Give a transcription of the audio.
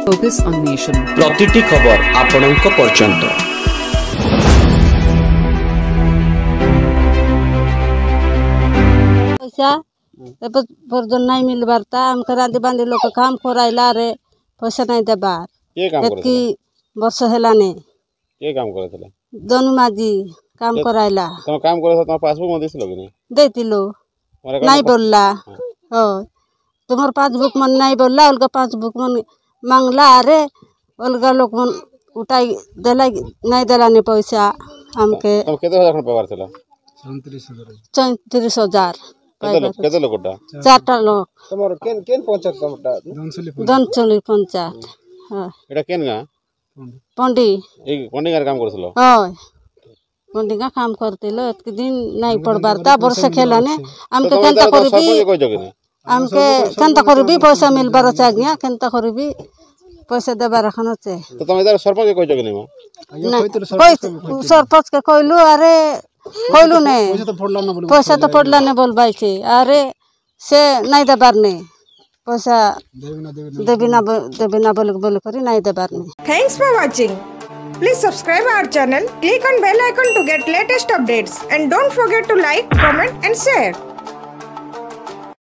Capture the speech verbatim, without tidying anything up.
Focus on nation. प्रतिटी खबर आपणक पर्यंत पैसा पर्यटन नहीं मिलबार ता हमके रांधी बांधी लोग काम कराइला रे पैसा नहीं देबार के काम करे की वर्ष हेलाने के काम करे थले दोनों माजी काम कराइला तुम काम करे त पासबुक म दिसलो कि नहीं देतिलो नहीं बोलला हो तुम्हार पासबुक मन नहीं बोलला उनका पासबुक मन मांगला अरे अलगा लोग मन उठाई देला नहीं देला ने पैसा हमके तुम केते हजार पगार थला चौंतीस हजार केते लोग केते लोगटा चारटा लोग तुम्हार केन केन पंचायत तमटा दनचली पंचायत हां एटा केन गा पंडी ए पंडी का काम करथलो हां पंडी का काम करतेलो एक दिन नहीं पड़बारता वर्ष खेलाने हमके केनता करबी हमके केनता करबी पैसा मिलबार चाहिए केनता करबी पैसा देबार रखना चाहिए तो तुम इधर सरपंच कोइ जगह नहीं कोई सरपंच के कहलु अरे कहलु ने पैसा तो पड़ला ने बोलबाई छे अरे से नहीं देबार ने पैसा देबिना देबिना बोल बोल करी नहीं देबार ने। Thanks for watching. Please subscribe our channel, click on bell icon to get latest updates, and don't forget to like, comment and share.